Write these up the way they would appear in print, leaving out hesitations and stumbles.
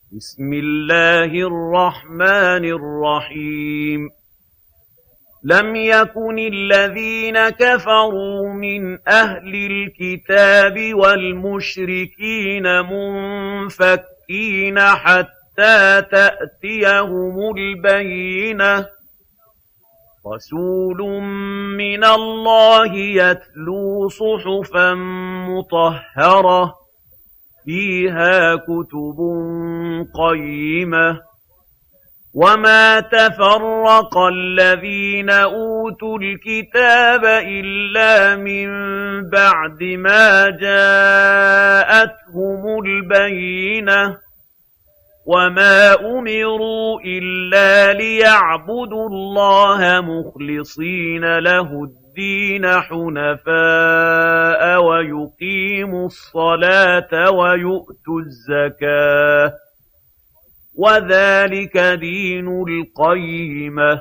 بسم الله الرحمن الرحيم لم يكن الذين كفروا من أهل الكتاب والمشركين منفكين حتى تأتيهم البينة رسول من الله يتلو صحفا مطهرة فيها كتب قيمة وما تفرق الذين أوتوا الكتاب إلا من بعد ما جاءتهم البينة وما أمروا إلا ليعبدوا الله مخلصين له الدين حنفاء ويقيموا الصلاة ويؤتوا الزكاة وذلك دين القيمة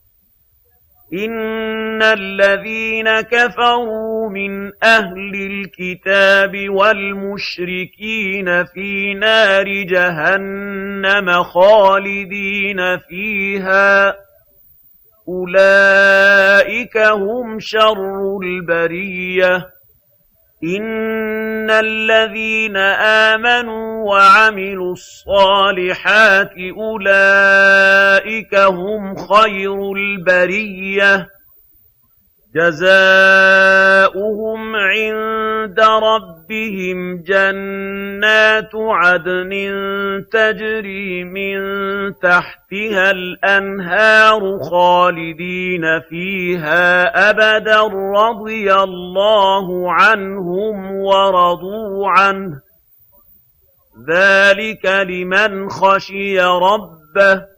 إن الذين كفروا من أهل الكتاب والمشركين في نار جهنم خالدين فيها أولئك هم شر البرية إن الذين آمنوا وعملوا الصالحات أولئك هم خير البرية جزاؤهم عند ربهم جنات عدن تجري من تحتها الأنهار خالدين فيها أبدا رضي الله عنهم ورضوا عنه ذلك لمن خشي ربه